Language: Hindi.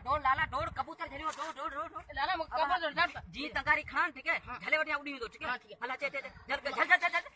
ढोल लाला ढोल कबूतर झलियो ढोल ढोल ढोल लाला कबूतर जी तंगारी खान ठीक है झले वटिया उड़ी दो ठीक है हला चे चे झल झल झल